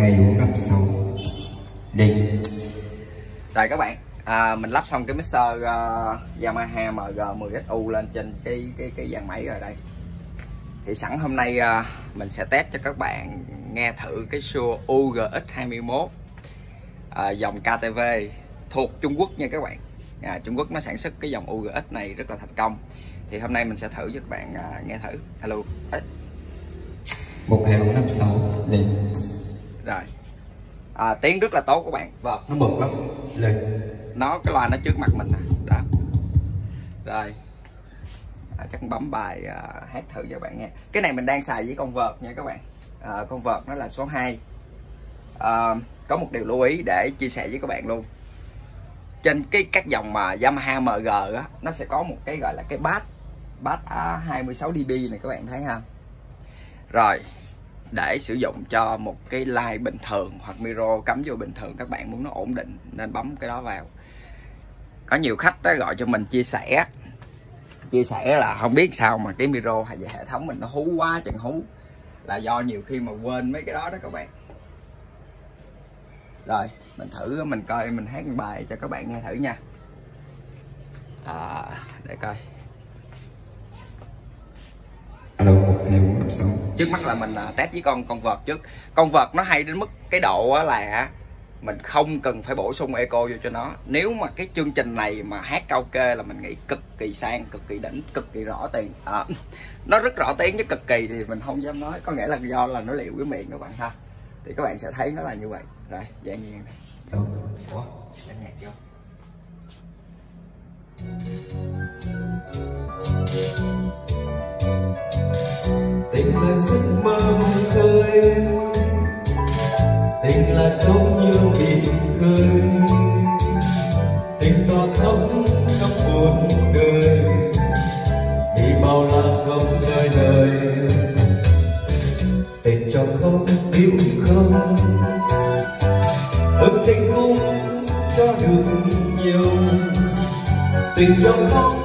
1, 2, 4, 5, 6 đi. Rồi các bạn, mình lắp xong cái mixer Yamaha MG10XU lên trên cái dàn máy rồi đây. Thì sẵn hôm nay mình sẽ test cho các bạn nghe thử cái Shure UGX21 dòng KTV thuộc Trung Quốc nha các bạn. Trung Quốc nó sản xuất cái dòng UGX này rất là thành công. Thì hôm nay mình sẽ thử cho các bạn nghe thử. Alo. 1, 2, 4, 5, 6 đi. Rồi. Tiếng rất là tốt các bạn. Vâng, nó bực lắm. Lên. Nó cái loa nó trước mặt mình nè. Đó. Rồi. Chắc bấm bài hát thử cho các bạn nghe. Cái này mình đang xài với con vợt nha các bạn. Con vợt nó là số 2. Có một điều lưu ý để chia sẻ với các bạn luôn. Trên các dòng mà Yamaha MG á, nó sẽ có một cái gọi là cái bass 26 dB này các bạn thấy ha. Rồi, để sử dụng cho một cái line bình thường hoặc micro cắm vô bình thường, các bạn muốn nó ổn định nên bấm cái đó vào. Có nhiều khách đó gọi cho mình chia sẻ là không biết sao mà cái micro hay hệ thống mình nó hú quá chừng hú, là do nhiều khi mà quên mấy cái đó đó các bạn. Rồi mình thử, mình coi, mình hát một bài cho các bạn nghe thử nha. Để coi. Alo, 1, 2, 4, 5, 6. Trước mắt là mình test với con vợt trước. Con vợt nó hay đến mức cái độ là mình không cần phải bổ sung eco vô cho nó. Nếu mà cái chương trình này mà hát karaoke là mình nghĩ cực kỳ sang, cực kỳ đỉnh, cực kỳ rõ tiền. Nó rất rõ tiếng, chứ cực kỳ thì mình không dám nói. Có nghĩa là do là nó liệu cái miệng các bạn ha. Thì các bạn sẽ thấy nó là như vậy. Rồi, dạng nghiêng này. Ủa, đánh nhạc vô. Tình là giấc mơ khơi, tình là sống như biển khơi, tình to khắp cuộc đời, vì bao la không nơi nơi. Tình trong không yêu không, ước tình cũng cho được nhiều, tình trong không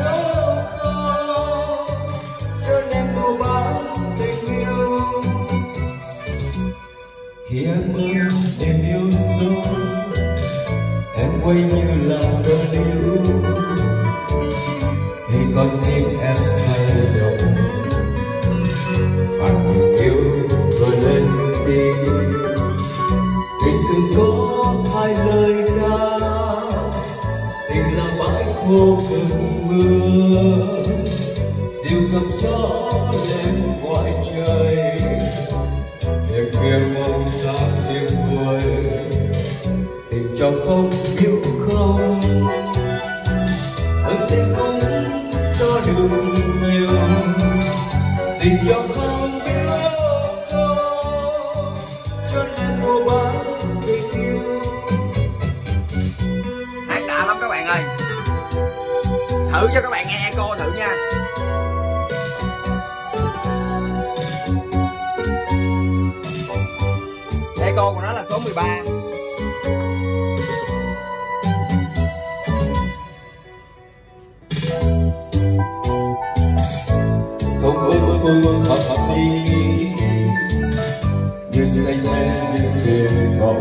khi em mơ em yêu sâu, em quay như là đôi điếu, thì con tim em say động, phản tình yêu rồi lên tim. Tình từng có hai lời ca, tình là bãi khô cơn mưa, dịu ngập gió lên ngoài trời, để khuya mong sáng tiếng vui. Tình trong không yêu không, ước tình cũng cho được nhiều, tình trong không yêu không, cho nên mua bán tình yêu. Hát đã lắm các bạn ơi. Thử cho các bạn nghe echo thử nha. Echo của nó là số 13. Không ước mơ hoặc gì như say mê như thuyền cỏ,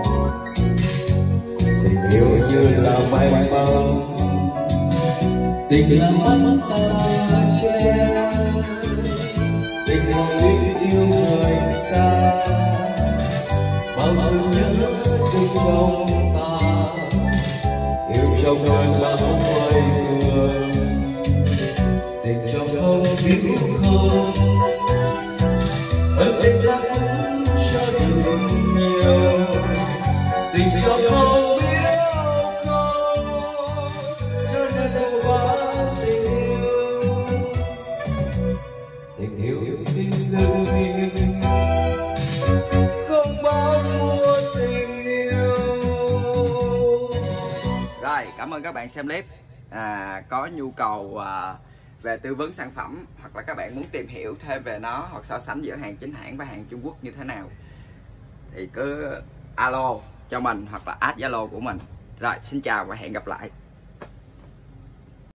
tình yêu như là may mắn, tình là mắt ta che, tình là biết yêu người xa, bao thương nhớ tình trong ta, yêu trong cơn bão quay cuồng. Tình trong không yêu không, ân tình là cũng cho được nhiều, tình trong không yêu không, cho nên đâu bán tình yêu. Tình yêu xin dâng hiến, không bao mua tình yêu. Rồi, cảm ơn các bạn xem clip. Có nhu cầu về tư vấn sản phẩm, hoặc là các bạn muốn tìm hiểu thêm về nó, hoặc so sánh giữa hàng chính hãng và hàng Trung Quốc như thế nào, thì cứ alo cho mình hoặc là add Zalo của mình. Rồi, xin chào và hẹn gặp lại.